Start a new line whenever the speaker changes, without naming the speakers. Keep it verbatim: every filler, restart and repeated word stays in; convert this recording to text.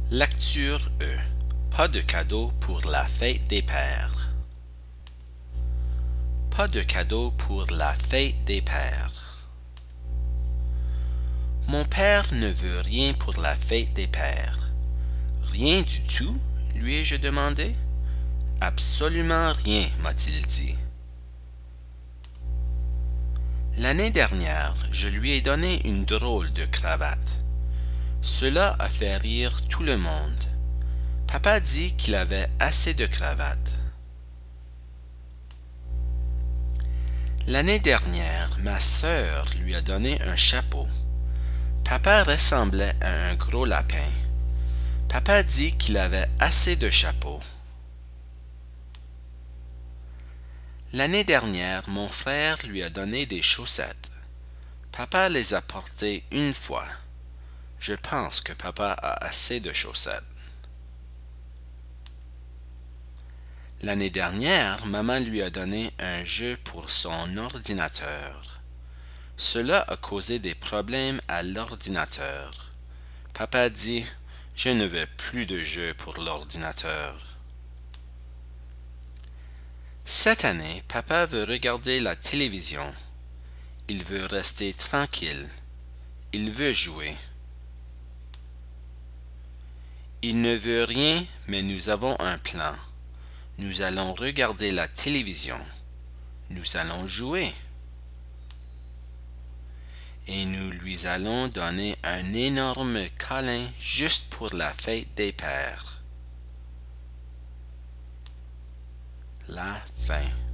Lecture E. Pas de cadeau pour la fête des pères. Pas de cadeau pour la fête des pères. Mon père ne veut rien pour la fête des pères. Rien du tout, lui ai-je demandé. Absolument rien, m'a-t-il dit. L'année dernière, je lui ai donné une drôle de cravate. Cela a fait rire tout le monde. Papa dit qu'il avait assez de cravates. L'année dernière, ma sœur lui a donné un chapeau. Papa ressemblait à un gros lapin. Papa dit qu'il avait assez de chapeaux. L'année dernière, mon frère lui a donné des chaussettes. Papa les a portées une fois. Je pense que papa a assez de chaussettes. L'année dernière, maman lui a donné un jeu pour son ordinateur. Cela a causé des problèmes à l'ordinateur. Papa dit, je ne veux plus de jeux pour l'ordinateur. Cette année, papa veut regarder la télévision. Il veut rester tranquille. Il veut jouer. Il ne veut rien, mais nous avons un plan. Nous allons regarder la télévision. Nous allons jouer. Et nous lui allons donner un énorme câlin juste pour la fête des pères. La fin.